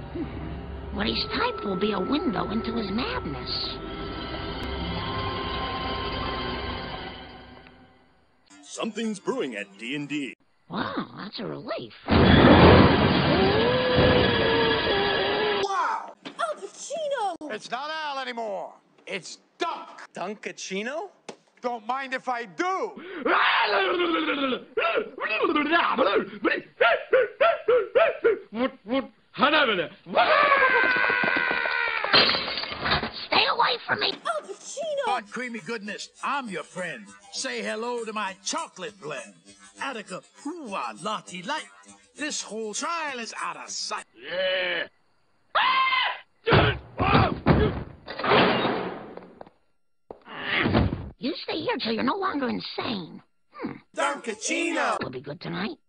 What he's typed will be a window into his madness. Something's brewing at D&D. Wow, that's a relief. Wow! Al Pacino! It's not Al anymore. It's Dunk. Dunkaccino? Don't mind if I do. Stay away from me! Al Pacino! What creamy goodness, I'm your friend. Say hello to my chocolate blend. Attica, hoo-ah, lottie light. This whole trial is out of sight. Yeah. You stay here till you're no longer insane. Dunkaccino! Will be good tonight.